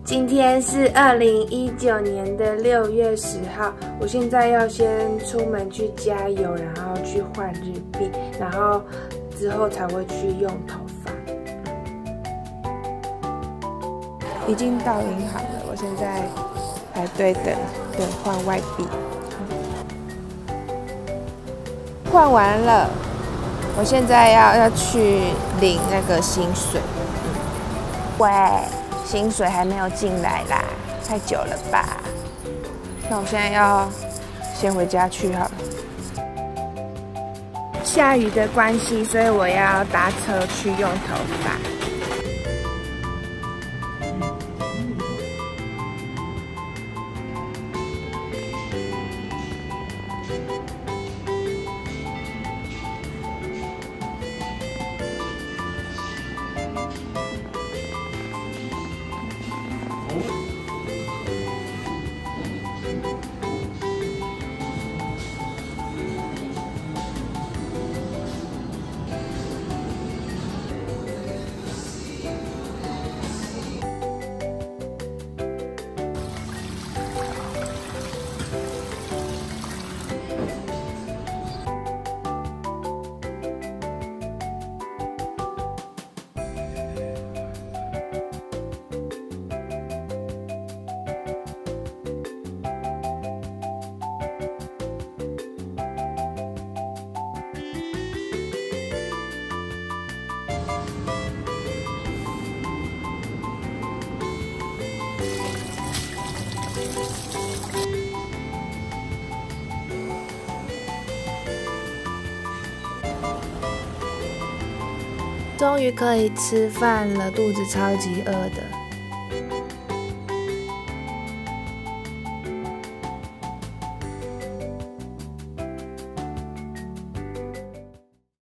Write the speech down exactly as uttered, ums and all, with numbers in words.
今天是二零一九年的六月十号，我现在要先出门去加油，然后去换日币，然后之后才会去用头发。已经到银行了，我现在排队等等换外币。换完了，我现在要要去领那个薪水。喂。 薪水还没有进来啦，太久了吧？那我现在要先回家去好了。下雨的关系，所以我要搭车去用头发。终于可以吃饭了，肚子超级饿的。